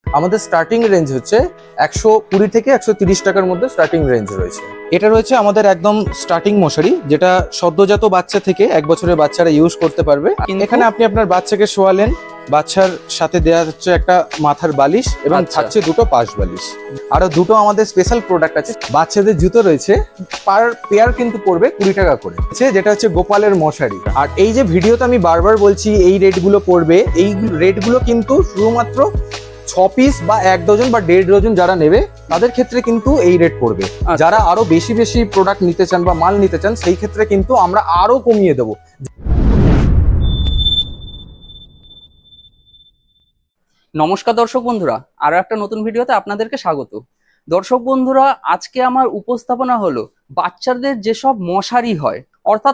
আমাদের starting range হচ্ছে 120 থেকে 130 টাকার মধ্যে স্টার্টিং রেঞ্জ রয়েছে। এটা রয়েছে আমাদের একদম স্টার্টিং মশারি, যেটা সদ্যজাত বাচ্চা থেকে 1 বছরের বাচ্চারা ইউজ করতে পারবে। এখানে আপনি আপনার বাচ্চাকে শোয়ালেন, বাচ্চার সাথে দেওয়া হচ্ছে একটা মাথার বালিশ এবং থাকছে দুটো পাশ বালিশ। আরো দুটো আমাদের স্পেশাল প্রোডাক্ট আছে। বাচ্চাদের জুতো রয়েছে, পার পেয়ার কিন্তু পড়বে 20 টাকা করে, যেটা হচ্ছে গোপালের মশারি। আর এই যে ভিডিওতে আমি বারবার বলছি এই রেটগুলো পড়বে, এই রেটগুলো কিন্তু শুধুমাত্র 6 পিস বা 1 ডজন বা 1.5 ডজন যারা নেবে তাদের ক্ষেত্রে কিন্তু এই রেট পড়বে। যারা আরো বেশি বেশি প্রোডাক্ট নিতে চান বা মাল নিতে চান সেই ক্ষেত্রে কিন্তু আমরা আরো কমিয়ে দেবো। নমস্কার দর্শক বন্ধুরা, আরো একটা নতুন ভিডিওতে আপনাদেরকে স্বাগত। দর্শক বন্ধুরা, আজকে আমার উপস্থাপনা হলো বাচ্চাদের যেসব মশারি হয়, অর্থাৎ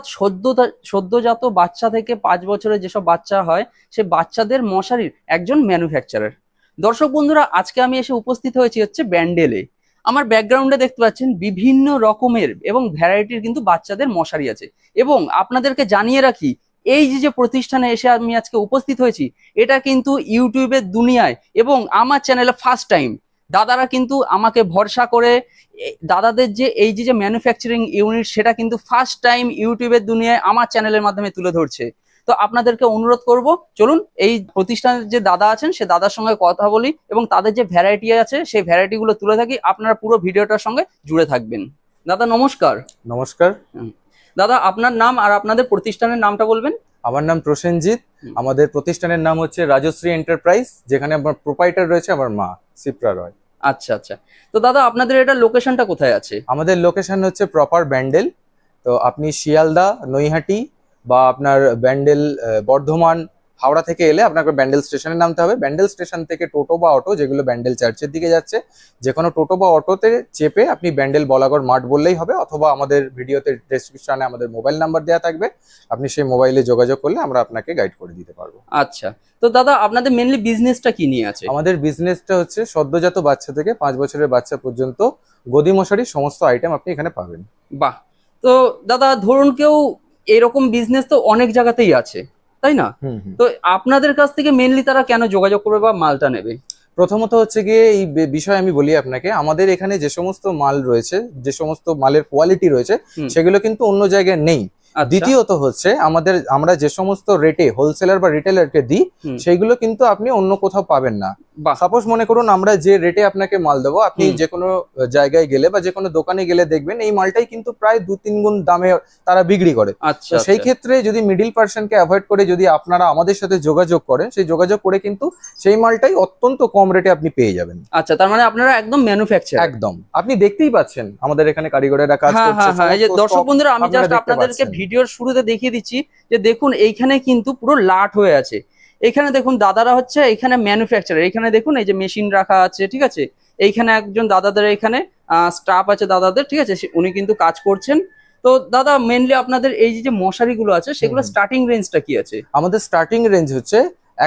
সদ্যজাত বাচ্চা থেকে 5 বছরের যেসব বাচ্চা হয় সে বাচ্চাদের মশারির একজন ম্যানুফ্যাকচারার। দর্শক বন্ধুরা, আজকে আমি এসে উপস্থিত হয়েছি হচ্ছে ব্যান্ডেলে। আমার ব্যাকগ্রাউন্ডে দেখতে পাচ্ছেন বিভিন্ন রকমের এবং ভ্যারাইটির কিন্তু বাচ্চাদের মশারি আছে। এবং আপনাদেরকে জানিয়ে রাখি, এই যে প্রতিষ্ঠানে এসে আমি আজকে উপস্থিত হয়েছি এটা কিন্তু ইউটিউবের দুনিয়ায় এবং আমার চ্যানেলে ফার্স্ট টাইম। দাদারা কিন্তু আমাকে ভরসা করে দাদাদের যে এই যে ম্যানুফ্যাকচারিং ইউনিট সেটা কিন্তু ফার্স্ট টাইম ইউটিউবের দুনিয়ায় আমার চ্যানেলের মাধ্যমে তুলে ধরছে। তো আপনাদেরকে অনুরোধ করব, চলুন এই প্রতিষ্ঠানের যে দাদা আছেন সে দাদার সঙ্গে কথা বলি এবং তাদের যে ভ্যারাইটি আছে সেই ভ্যারাইটিগুলো তুলে থাকি। আপনারা পুরো ভিডিওটার সঙ্গে জুড়ে থাকবেন। দাদা নমস্কার। নমস্কার দাদা, আপনার নাম আর আপনাদের প্রতিষ্ঠানের নামটা বলবেন। আমার নাম প্রসেনজিৎ, আমাদের প্রতিষ্ঠানের নাম হচ্ছে রাজশ্রী এন্টারপ্রাইজ, যেখানে আমার প্রোপাইটার রয়েছে আমার মা সিপ্রা রয়। আচ্ছা আচ্ছা, তো দাদা আপনাদের এটা লোকেশনটা কোথায় আছে? আমাদের লোকেশন হচ্ছে প্রপার ব্যান্ডেল। তো আপনি শিয়ালদা, নৈহাটি বা আপনার ব্যান্ডেল, বর্ধমান, হাওড়া থেকে এলে আপনাকে ব্যান্ডেল স্টেশনে নামতে হবে। ব্যান্ডেল স্টেশন থেকে টোটো বা অটো, যেগুলো ব্যান্ডেল চার্চের দিকে যাচ্ছে, যে কোনো টোটো বা অটোতে চেপে আপনি ব্যান্ডেল বলাগড় মাঠ বললেই হবে, অথবা আমাদের ভিডিওতে ডেসক্রিপশনে আমাদের মোবাইল নাম্বার দেওয়া থাকবে, আপনি সেই মোবাইলে যোগাযোগ করলে আমরা আপনাকে গাইড করে দিতে পারবো। আচ্ছা, তো দাদা আপনাদের মেনলি বিজনেসটা কি নিয়ে আছে? আমাদের বিজনেসটা হচ্ছে সদ্যজাত বাচ্চা থেকে 5 বছরের বাচ্চা পর্যন্ত গদি মশারির সমস্ত আইটেম আপনি এখানে পাবেন। বাহ, তো দাদা ধরুন কেউ এরকম বিজনেস তো অনেক জায়গাতেই আছে, তাই না? তো আপনাদের কাছ থেকে মেনলি তারা কেন যোগাযোগ করবে বা মালটা নেবে? প্রথমত হচ্ছে গিয়ে এই বিষয়ে আমি বলি আপনাকে, আমাদের এখানে যে সমস্ত মাল রয়েছে, যে সমস্ত মালের কোয়ালিটি রয়েছে সেগুলো কিন্তু অন্য জায়গায় নেই। দ্বিতীয়ত হচ্ছে আমরা যে সমস্ত রেটে হোলসেলার বা রিটেলারকে দিই সেইগুলো কিন্তু আপনি অন্য কোথাও পাবেন না। সাপোজ মনে করুন আমরা যে রেটে আপনাকে মাল দেবো, আপনি যে কোনো জায়গায় গেলে বা যে কোনো দোকানে গেলে দেখবেন এই মালটাই কিন্তু প্রায় 2-3 গুণ দামে তারা বিক্রি করে। আচ্ছা, সেই ক্ষেত্রে যদি মিডিল পার্সনকে অ্যাভয়েড করে যদি আপনারা আমাদের সাথে যোগাযোগ করেন, সেই যোগাযোগ করে কিন্তু সেই মালটাই অত্যন্ত কম রেটে আপনি পেয়ে যাবেন। আচ্ছা, তার মানে আপনারা একদম ম্যানুফ্যাকচার। একদম, আপনি দেখতেই পাচ্ছেন আমাদের এখানে কারিগরেরা কাজ করছে। এই যে দর্শক বন্ধুরা, আমি জাস্ট আপনাদেরকে ভিডিওর শুরুতে দেখিয়ে দিচ্ছি যে দেখুন এইখানে কিন্তু পুরো লাট হয়ে আছে। এখানে দেখুন দাদারা হচ্ছে এখানে ম্যানুফ্যাকচারার। এখানে দেখুন এই যে মেশিন রাখা আছে, ঠিক আছে। এইখানে একজন দাদাদের এখানে স্টাফ আছে দাদাদের, ঠিক আছে, উনি কিন্তু কাজ করছেন। তো দাদা মেনলি আপনাদের এই যে মশারিগুলো আছে সেগুলো স্টার্টিং রেঞ্জটা কি আছে? আমাদের স্টার্টিং রেঞ্জ হচ্ছে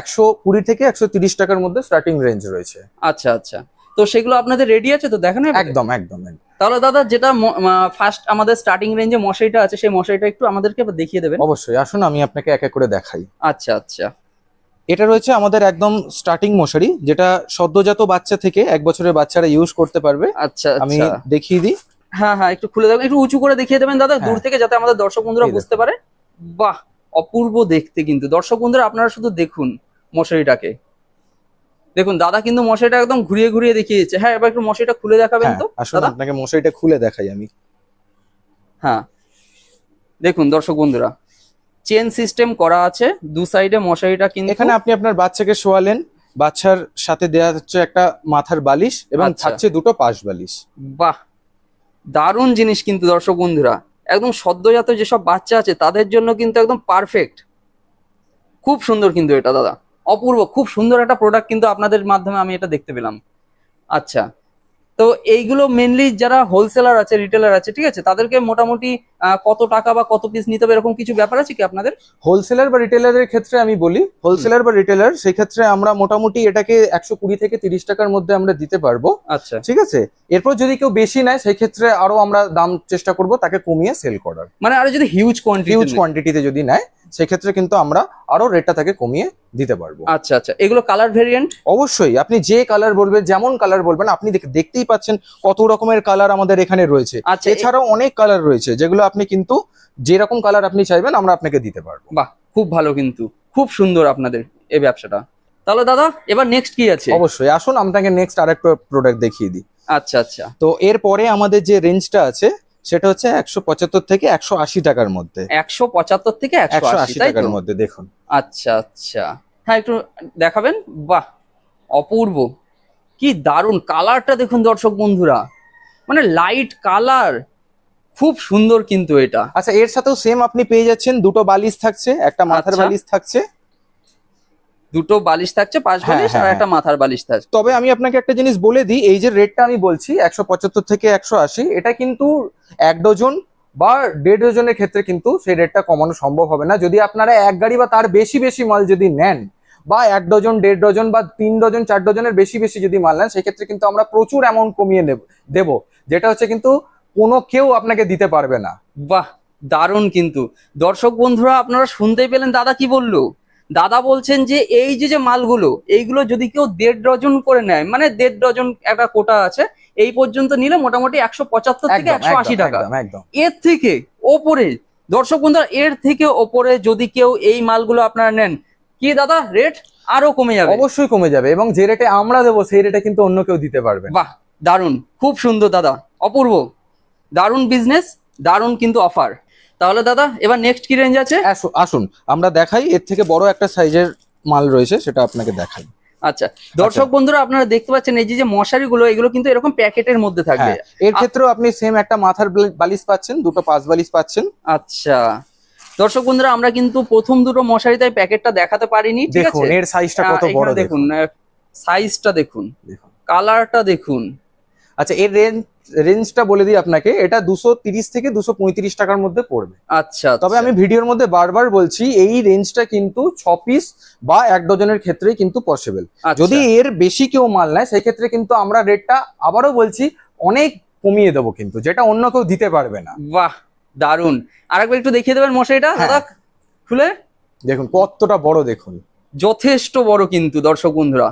120 থেকে 130 টাকার মধ্যে স্টার্টিং রেঞ্জ রয়েছে। আচ্ছা আচ্ছা, তো সেগুলো আপনাদের রেডি আছে তো দেখানো? একদম একদম। তাহলে দাদা যেটা ফার্স্ট আমাদের স্টার্টিং রেঞ্জে মশারিটা আছে সেই মশারিটা একটু আমাদেরকে দেখিয়ে দেবেন। অবশ্যই, আসুন আমি আপনাকে এক এক করে দেখাই। আচ্ছা আচ্ছা, এটা রয়েছে আমাদের একদম স্টার্টিং মশারি, যেটা সদ্যজাত বাচ্চা থেকে 1 বছরের বাচ্চারা ইউজ করতে পারবে। আচ্ছা, আমি দেখিয়ে দিই। হ্যাঁ হ্যাঁ, একটু খুলে দেবেন, একটু উঁচু করে দেখিয়ে দেবেন দাদা দূর থেকে, যাতে আমাদের দর্শক বন্ধুরা বুঝতে পারে। বাহ, অপূর্ব দেখতে কিন্তু। দর্শক বন্ধুরা আপনারা শুধু দেখুন মশারিটাকে, দেখুন দাদা কিন্তু মশারিটা একদম ঘুরিয়ে ঘুরিয়ে দেখিয়ে দিচ্ছে। হ্যাঁ, এবার একটু মশারিটা খুলে দেখাবেন তো আসলে আপনাকে মশারিটা খুলে দেখাই আমি। হ্যাঁ দেখুন দর্শক বন্ধুরা, চেন সিস্টেম করা আছে দু সাইডে মশারিটা, কিন্তু এখানে আপনি আপনার বাচ্চাকে শোয়ালেন, বাচ্চার সাথে দেওয়া হচ্ছে একটা মাথার বালিশ এবং থাকছে দুটো পাশ বালিশ। বাহ, দারুণ জিনিস কিন্তু দর্শক বন্ধুরা, একদম সদ্যজাত যেসব বাচ্চা আছে তাদের জন্য কিন্তু একদম পারফেক্ট। খুব সুন্দর কিন্তু এটা দাদা, অপূর্ব, খুব সুন্দর একটা প্রোডাক্ট কিন্তু আপনাদের মাধ্যমে আমি এটা দেখতে পেলাম। আচ্ছা, তো এইগুলো মেনলি যারা হোলসেলার আছে, রিটেলার আছে, ঠিক আছে, তাদেরকে মোটামুটি কত টাকা বা কত পিস নিতে হবে এরকম কিছু ব্যাপার আছে কি আপনাদের? হোলসেলার বা রিটেলারের ক্ষেত্রে আমি বলি, হোলসেলার বা রিটেলার সেক্ষেত্রে আমরা মোটামুটি এটাকে 120 থেকে 30 টাকার মধ্যে আমরা দিতে পারবো। আচ্ছা, ঠিক আছে, এরপর যদি কেউ বেশি নেয় সেই ক্ষেত্রে আরো আমরা দাম চেষ্টা করব তাকে কমিয়ে সেল করার। মানে আরো যদি হিউজ কোয়ান্টিটিতে যদি নেয় সেক্ষেত্রে কিন্তু আমরা আরো রেটটা তাকে কমিয়ে দিতে পারবো। আচ্ছা আচ্ছা, এগুলো কালার ভেরিয়েন্ট? অবশ্যই, আপনি যে কালার বলবেন, যেমন কালার বলবেন, আপনি দেখতেই পাচ্ছেন কত রকমের কালার আমাদের এখানে রয়েছে। আচ্ছা, এছাড়াও অনেক কালার রয়েছে যেগুলো আপনি কিন্তু যেরকম কালার আপনি চাইবেন আমরা আপনাকে দিতে পারবো। বাহ, খুব ভালো, কিন্তু খুব সুন্দর আপনাদের এই ব্যবসাটা। তাহলে দাদা এবার নেক্সট কি আছে? অবশ্যই, আসুন আপনাকে নেক্সট আরেকটা প্রোডাক্ট দেখিয়ে দিই। আচ্ছা আচ্ছা, তো এরপরে আমাদের যে রেঞ্জটা আছে সেটা হচ্ছে 175 থেকে 180 টাকার মধ্যে। 175 থেকে 180 টাকার মধ্যে দেখুন। আচ্ছা আচ্ছা, হ্যাঁ একটু দেখাবেন। বাহ, অপূর্ব, কি দারুণ কালারটা দেখুন দর্শক বন্ধুরা, মানে লাইট কালার, খুব সুন্দর কিন্তু এটা। আচ্ছা, এর সাথেও সেম আপনি পেয়ে যাচ্ছেন দুটো বালিশ থাকছে, একটা মাথার আচ্ছা। বালিশ থাকছে, দুটো বালিশ থাকছে, পাঁচ বালিশ আর একটা মাথার বালিশ থাকছে। তবে আমি আপনাকে একটা জিনিস বলে দিই, এই যে রেটটা আমি বলছি 175 থেকে 180, এটা কিন্তু 1 ডজন বা 1.5 ডজনের ক্ষেত্রে কিন্তু সেই রেটটা কমানো সম্ভব হবে না। যদি আপনারা 1 গাড়ি বা তার বেশি বেশি মাল যদি নেন, বা 1 ডজন, 1.5 ডজন বা 3 ডজন, 4 ডজনের বেশি বেশি যদি মাল নেন, সেক্ষেত্রে কিন্তু আমরা প্রচুর অ্যামাউন্ট কমিয়ে দেবো, যেটা হচ্ছে কিন্তু কোনো কেউ আপনাকে দিতে পারবে না। বাহ, দারুণ কিন্তু। দর্শক বন্ধুরা আপনারা শুনতেই পেলেন দাদা কি বললো। দাদা বলছেন যে এই যে মালগুলো, এইগুলো যদি কেউ 1.5 ডজন করে নেয়, মানে 1.5 ডজন একটা কোটা আছে, এই পর্যন্ত নিলে মোটামুটি 175 থেকে 180 টাকা। একদম। এর থেকে ওপরে দর্শক বন্ধুরা, এর থেকে ওপরে যদি কেউ এই মালগুলো আপনারা নেন, কি দাদা রেট আরো কমে যাবে? অবশ্যই কমে যাবে, এবং যে রেটে আমরা দেবো সেই রেটে কিন্তু অন্য কেউ দিতে পারবে। বাহ, দারুণ, খুব সুন্দর দাদা, অপূর্ব, দারুণ বিজনেস, দারুণ কিন্তু অফার। তাহলে দাদা এবার নেক্সট কি রেঞ্জ আছে? আসুন আমরা দেখাই, এর থেকে বড় একটা সাইজের মাল রয়েছে সেটা আপনাকে দেখাই। আচ্ছা, দর্শক বন্ধুরা আপনারা দেখতে পাচ্ছেন এই যে মশারিগুলো, এগুলো কিন্তু এরকম প্যাকেটের মধ্যে থাকবে। এর ক্ষেত্রেও আপনি সেম একটা মাথার বালিশ পাচ্ছেন, দুটো পাঁচ বালিশ পাচ্ছেন। আচ্ছা, দর্শক বন্ধুরা আমরা কিন্তু প্রথম দুটো মশারি তাই প্যাকেটটা দেখাতে পারিনি, ঠিক আছে? দেখুন এর সাইজটা কত বড়, দেখুন সাইজটা, দেখুন কালারটা দেখুন। আচ্ছা, এর রেঞ্জটা বলে দিই আপনাকে, এটা 230 থেকে 235 টাকার মধ্যে পড়বে। আচ্ছা, তবে আমি ভিডিওর মধ্যে বারবার বলছি এই রেঞ্জটা কিন্তু 6 পিস বা 1 ডজনের ক্ষেত্রেই কিন্তু পসিবল। যদি এর বেশি কেউ মাল নেয় সেই ক্ষেত্রে কিন্তু আমরা রেটটা আবারও বলছি অনেক কমিয়ে দেবো, কিন্তু যেটা অন্য কেউ দিতে পারবে না। বাহ, দারুন, আরেকবার একটু দেখিয়ে দেবেন মশারিটা দাদা খুলে। দেখুন কতটা বড়, দেখুন যথেষ্ট বড় কিন্তু দর্শক বন্ধুরা,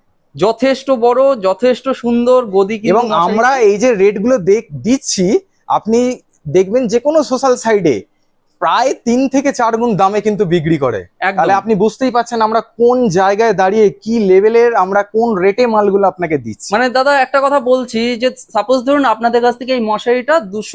যথেষ্ট বড়, যথেষ্ট সুন্দর গদি। এবং আমরা এই যে রেট গুলো দিচ্ছি, আপনি দেখবেন যে কোনো সোশ্যাল সাইডে প্রায় 3 থেকে 4 গুণ দামে কিন্তু বিক্রি করে। তাহলে আপনি বুঝতেই পাচ্ছেন আমরা কোন জায়গায় দাঁড়িয়ে কি লেভেলের, আমরা কোন রেটে মালগুলো আপনাকে দিচ্ছি। মানে দাদা একটা কথা বলছি, যে সাপোজ ধরুন আপনাদের কাছ থেকে এই মশারিটা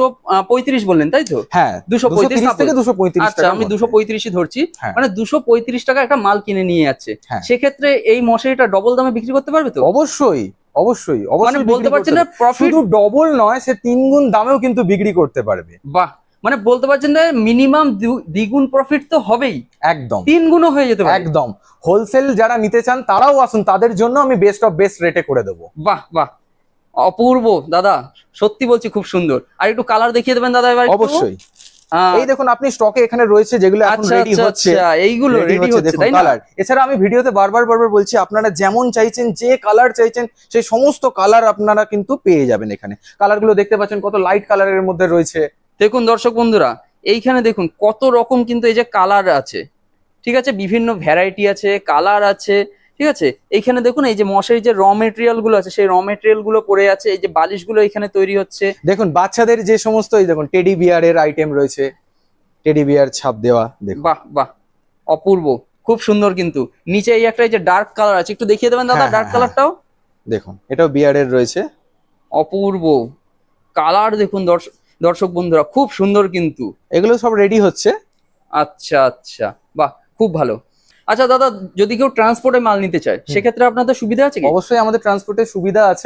235 বললেন, তাই তো? হ্যাঁ, 235 থেকে 235। আচ্ছা, আমি 235 ধরছি, মানে 235 টাকা একটা মাল কিনে নিয়ে যাচ্ছে, সেক্ষেত্রে এই মশারিটা ডবল দামে বিক্রি করতে পারবে তো? অবশ্যই অবশ্যই মানে বলতে পারছেন না প্রফিট ডবল নয়, সে 3 গুণ দামেও কিন্তু বিক্রি করতে পারবে। বাহ, মানে বলতে পারছেন না মিনিমাম দ্বিগুণ প্রফিট তো হবেই, একদম 3 গুণও হয়ে যেতে পারে। একদম। হোলসেল যারা নিতে চান তারাও আসুন, তাদের জন্য আমি বেস্ট অফ বেস্ট রেটে করে দেবো। বাহ বাহ, অপূর্ব দাদা, সত্যি বলছি খুব সুন্দর। আর একটু কালার দেখিয়ে দেবেন দাদা এবার? অবশ্যই। এই দেখুন আপনি স্টকে এখানে রয়েছে যেগুলো এখন রেডি হচ্ছে, এইগুলো রেডি হচ্ছে তাই না? এছাড়া আমি ভিডিওতে বারবার বলছি, আপনারা যেমন চাইছেন, যে কালার চাইছেন সেই সমস্ত কালার আপনারা কিন্তু পেয়ে যাবেন এখানে। কালারগুলো দেখতে পাচ্ছেন কত লাইট কালারের মধ্যে রয়েছে। দেখুন দর্শক বন্ধুরা, এইখানে দেখুন কত রকম কিন্তু এই যে কালার আছে, ঠিক আছে, বিভিন্ন ভ্যারাইটি আছে, কালার আছে, ঠিক আছে। এইখানে দেখুন এই যে মশারির যে র মেটেরিয়াল গুলো আছে, সেই র মেটেরিয়াল গুলো পড়ে আছে, এই যে বালিশ গুলো এখানে তৈরি হচ্ছে। দেখুন বাচ্চাদের যে সমস্ত, এই দেখুন টেডি বিয়ারের আইটেম রয়েছে, টেডি বিয়ার ছাপ দেওয়া। দেখুন বাহ বাহ, অপূর্ব, খুব সুন্দর। কিন্তু নিচে এই একটা এই যে ডার্ক কালার আছে, একটু দেখিয়ে দেবেন দাদা ডার্ক কালারটাও। দেখুন এটাও বিয়ারের রয়েছে, অপূর্ব কালার। দেখুন দর্শক বন্ধুরা, খুব সুন্দর কিন্তু। এগুলো সব রেডি হচ্ছে। আচ্ছা আচ্ছা, বাহ, খুব ভালো। আচ্ছা দাদা, যদি কেউ ট্রান্সপোর্টে মাল নিতে চায় সেক্ষেত্রে আপনাদের সুবিধা আছে কি? অবশ্যই আমাদের ট্রান্সপোর্টের সুবিধা আছে।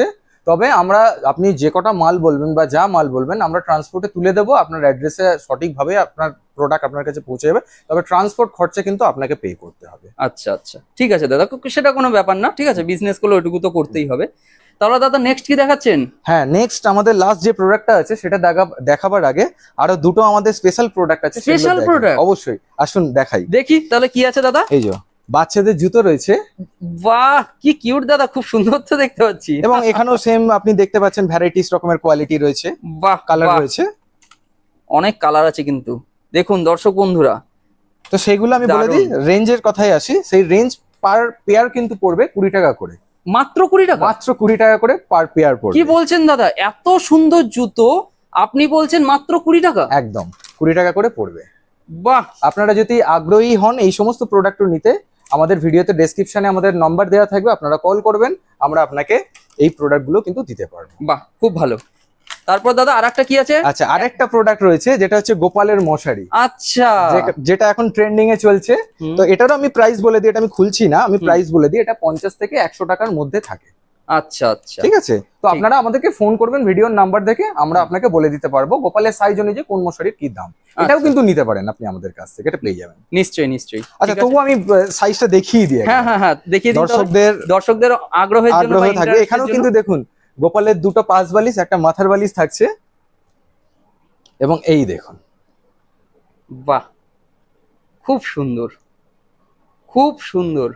তবে আমরা আপনি যে কটা মাল বলবেন বা যা মাল বলবেন আমরা ট্রান্সপোর্টে তুলে দেবো, আপনার অ্যাড্রেসে সঠিকভাবে আপনার প্রোডাক্ট আপনার কাছে পৌঁছে যাবে। তবে ট্রান্সপোর্ট খরচা কিন্তু আপনাকে পে করতে হবে। আচ্ছা আচ্ছা, ঠিক আছে দাদা, সেটা কোনো ব্যাপার না, ঠিক আছে, বিজনেস করলে ওইটুকু তো করতেই হবে। তাহলে দাদা নেক্সট কি দেখাচ্ছেন? হ্যাঁ, নেক্সট আমাদের লাস্ট যে প্রোডাক্টটা আছে সেটা দেখাবার আগে আরো দুটো আমাদের স্পেশাল প্রোডাক্ট আছে। Special product? অবশ্যই, আসুন দেখাই। দেখি তাহলে কি আছে দাদা। এই যে বাচ্চাদের জুতো রয়েছে। বাহ, কি কিউট দাদা, খুব সুন্দর তো দেখতে পাচ্ছি। এবং এখানেও সেম আপনি দেখতে পাচ্ছেন ভ্যারাইটিস রকমের কোয়ালিটি রয়েছে। বাহ, কালার বাহ, রয়েছে, অনেক কালার আছে কিন্তু। দেখুন দর্শক বন্ধুরা, তো সেইগুলো আমি বলে দিই। রেঞ্জের কথাই আসি, সেই রেঞ্জ পার পেয়ার কিন্তু পড়বে 20 টাকা করে। মাত্র 20 টাকা? মাত্র 20 টাকা করে পার পেয়ার পড়বে। কি বলছেন দাদা, এত সুন্দর জুতো আপনি বলছেন মাত্র 20 টাকা? একদম 20 টাকা করে পড়বে। বাহ, আপনারা যদি আগ্রহী হন এই সমস্ত প্রোডাক্ট নিতে, আমাদের ভিডিওতে ডেসক্রিপশনে আমাদের নাম্বার দেওয়া থাকবে, আপনারা কল করবেন, আমরা আপনাকে এই প্রোডাক্টগুলো কিন্তু দিতে পারবো। বাহ, খুব ভালো। তারপর দাদা আরেকটা কি আছে? আচ্ছা, আরেকটা প্রোডাক্ট রয়েছে যেটা হচ্ছে গোপালের মশারি। আচ্ছা, যেটা এখন ট্রেন্ডিং এ চলছে। তো এটারও আমি প্রাইস বলে দিই, এটা আমি খুলছি না, আমি প্রাইস বলে দিই। এটা 50 থেকে 100 টাকার মধ্যে থাকে। আচ্ছা আচ্ছা, ঠিক আছে, তো আপনারা আমাদেরকে ফোন করবেন ভিডিওর নাম্বার দেখে, আমরা আপনাকে বলে দিতে পারবো গোপালের সাইজ অনুযায়ী কোন মশারির কি দাম। এটাও কিন্তু নিতে পারেন আপনি আমাদের কাছ থেকে, এটা পেয়ে যাবেন। নিশ্চয়ই নিশ্চয়ই। আচ্ছা, তবু আমি সাইজটা দেখিয়ে দিই। হ্যাঁ হ্যাঁ হ্যাঁ, দেখিয়ে দিন। দর্শকদের আগ্রহ থাকবে। এখানেও কিন্তু দেখুন গোপালের দুটো পাশ বালিশ, একটা মাথার বালিশ থাকছে। এবং এই দেখুন, বাহ, খুব সুন্দর, খুব সুন্দর।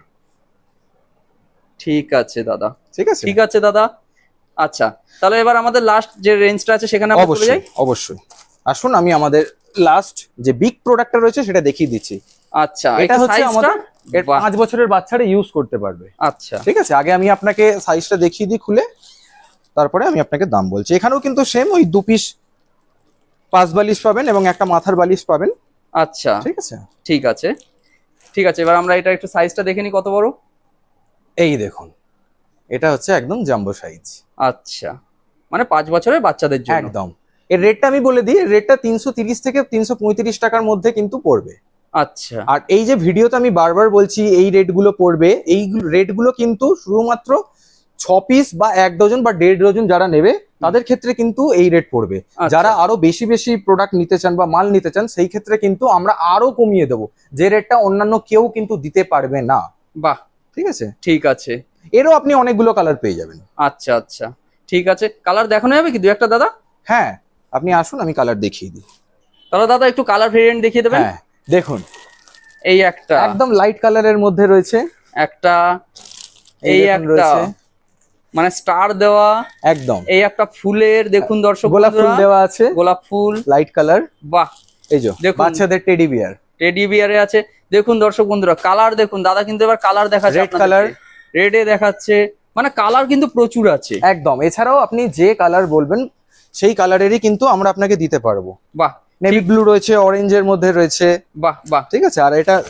ঠিক আছে দাদা, ঠিক আছে, ঠিক আছে দাদা। আচ্ছা, তাহলে এবার আমাদের লাস্ট যে রেঞ্জটা আছে সেখানে আমরা চলে যাই। অবশ্যই আসুন, আমি আমাদের লাস্ট যে বিগ প্রোডাক্টটা রয়েছে সেটা দেখিয়ে দিচ্ছি। আচ্ছা, এটা হচ্ছে আমাদের 5 বছরের বাচ্চারা ইউজ করতে পারবে। আচ্ছা, ঠিক আছে, আগে আমি আপনাকে সাইজটা দেখিয়ে দিই খুলে, তারপরে আমি আপনাকে দাম বলছি। এখানেও কিন্তু সেম ওই 2 পিস পাঁচ বালিশ পাবেন এবং একটা মাথার বালিশ পাবেন। আচ্ছা, ঠিক আছে, ঠিক আছে, ঠিক আছে। এবার আমরা এটা একটু সাইজটা দেখে নিই কত বড়। এই দেখুন, এটা হচ্ছে একদম জাম্বো সাইজ। আচ্ছা, মানে 5 বছরের বাচ্চাদের জন্য একদম। এর রেটটা আমি বলে দিই, রেটটা 330 থেকে 335 টাকার মধ্যে কিন্তু পড়বে। আচ্ছা, আর এই যে ভিডিওতে আমি বারবার বলছি এই রেটগুলো পড়বে, এই রেটগুলো কিন্তু শুধুমাত্র 6 পিস বা 1 ডজন বা 1.5 ডজন যারা নেবে তাদের ক্ষেত্রে কিন্তু এই রেট পড়বে। যারা আরো বেশি বেশি প্রোডাক্ট নিতে চান বা মাল নিতে চান সেই ক্ষেত্রে কিন্তু আমরা আরো কমিয়ে দেবো, যে রেটটা অন্যান্য কেউ কিন্তু দিতে পারবে না। বাহ, ঠিক আছে, ঠিক আছে। এরও আপনি অনেকগুলো কালার পেয়ে যাবেন। আচ্ছা আচ্ছা, ঠিক আছে। কালার দেখানো যাবে কি 2-1টা দাদা? হ্যাঁ, আপনি আসুন, আমি কালার দেখিয়ে দিই। তাহলে দাদা একটু কালার ভেরিয়েন্ট দেখিয়ে দেবেন। হ্যাঁ, দেখুন, এই একটা একদম লাইট কালারের মধ্যে রয়েছে, একটা এই একটা মানে স্টার দেওয়া, একদম এই একটা ফুলের দেখুন দর্শক, গোলাপ ফুল দেওয়া আছে, গোলাপ ফুল লাইট কালার। বাহ, এই যে বাচ্চাদের টেডি বিয়ার, টেডি বিয়ারে আছে। দেখুন দর্শক বন্ধুরা, কালার দেখুন, দাদা কিন্তু এবার কালার দেখাচ্ছে, রেড কালার, রেডে দেখাচ্ছে, মানে কালার কিন্তু প্রচুর আছে একদম। এছাড়াও আপনি যে কালার বলবেন সেই কালারেরই কিন্তু আমরা আপনাকে দিতে পারবো। বাহ, নেভি ব্লু রয়েছে, অরেঞ্জের মধ্যে রয়েছে। বাহ বাহ, ঠিক আছে, আর এটা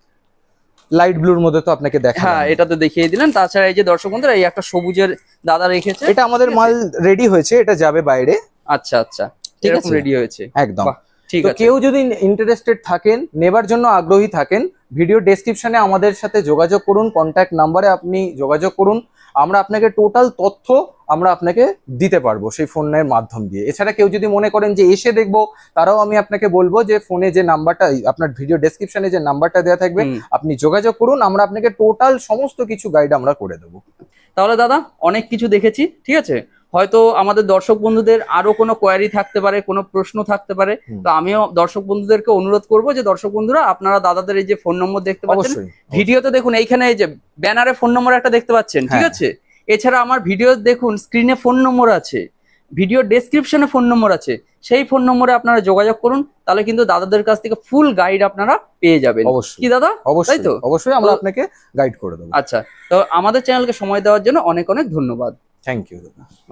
লাইট ব্লুর মধ্যে তো আপনাকে দেখা। হ্যাঁ, এটা তো দেখিয়ে দিলেন। তাছাড়া এই যে দর্শক বন্ধুরা, এই একটা সবুজের দাদা রেখেছে, এটা আমাদের মাল রেডি হয়েছে, এটা যাবে বাইরে। আচ্ছা আচ্ছা, ঠিক এরকম আছে, রেডি হয়েছে একদম। ঠিক তো আছে। কেউ যদি ইন্টারেস্টেড থাকেন, নেবার জন্য আগ্রহী থাকেন, ভিডিও ডেসক্রিপশনে আমাদের সাথে যোগাযোগ করুন, কন্ট্যাক্ট নাম্বারে আপনি যোগাযোগ করুন, আমরা আপনাকে টোটাল তথ্য আমরা আপনাকে দিতে পারবো সেই ফোনের মাধ্যম দিয়ে। এছাড়া কেউ যদি মনে করেন যে এসে দেখবো, তারাও আমি আপনাকে বলবো যে ফোনে যে নাম্বারটা আপনার ভিডিও ডেসক্রিপশনে যে নাম্বারটা দেওয়া থাকবে আপনি যোগাযোগ করুন, আমরা আপনাকে টোটাল সমস্ত কিছু গাইড আমরা করে দেবো। তাহলে দাদা অনেক কিছু দেখেছি, ঠিক আছে। হয়তো আমাদের দর্শক বন্ধুদের আরো কোনো কোয়ারি থাকতে পারে, কোনো প্রশ্ন থাকতে পারে, তো আমিও দর্শক বন্ধুদেরকে অনুরোধ করব যে দর্শক বন্ধুরা আপনারা দাদাদের এই যে ফোন নম্বর দেখতে পাচ্ছেন ভিডিওতে, দেখুন এইখানে এই যে ব্যানারে ফোন নম্বর একটা দেখতে পাচ্ছেন, ঠিক আছে। এছাড়া আমার ভিডিও দেখুন স্ক্রিনে ফোন নম্বর আছে, ভিডিও ডেসক্রিপশনে ফোন নম্বর আছে, সেই ফোন নম্বরে আপনারা যোগাযোগ করুন, তাহলে কিন্তু দাদাদের কাছ থেকে ফুল গাইড আপনারা পেয়ে যাবেন। কি দাদা? অবশ্যই, তো অবশ্যই আমরা আপনাকে গাইড করে দেবো। আচ্ছা, তো আমাদের চ্যানেলকে সময় দেওয়ার জন্য অনেক অনেক ধন্যবাদ। থ্যাংক ইউ দাদা।